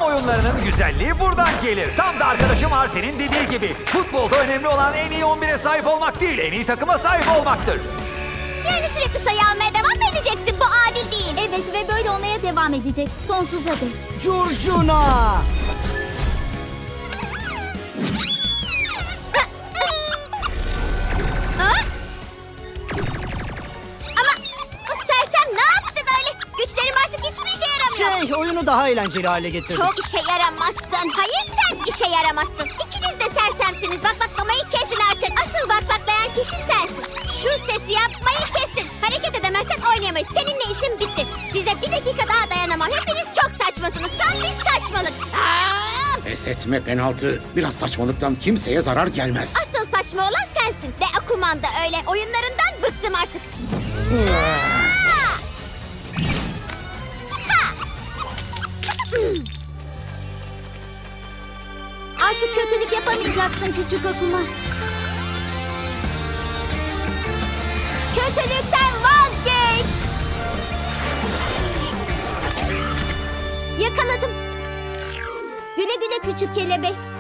Tam oyunlarının güzelliği buradan gelir. Tam da arkadaşım Arsen'in dediği gibi. Futbolda önemli olan en iyi 11'e sahip olmak değil, en iyi takıma sahip olmaktır. Yani sürekli sayı almaya devam mı edeceksin? Bu adil değil. Evet ve böyle olmaya devam edecek. Sonsuza dek. Curcuna! Ama bu sersem ne yaptı böyle? Güçlerim artık hiçbir işe yaramıyor. Oyunu daha eğlenceli hale getirdik. Çok işe yaramazsın. Hayır sen işe yaramazsın. İkiniz de sersemsiniz. Baklamayı kesin artık. Asıl baklaklayan kişi sensin. Şu sesi yapmayı kesin. Hareket edemezsen oynayamayız. Seninle işim bitti. Size bir dakika daha dayanamam. Hepiniz çok saçmasınız. Tam bir saçmalık. Pes etme penaltı. Biraz saçmalıktan kimseye zarar gelmez. Asıl saçma olan sensin. Ve Akuman da öyle. Oyunlarından bıktım artık. Artık kötülük yapamayacaksın küçük Akuma. Kötülükten vazgeç. Yakaladım. Güle güle küçük kelebek.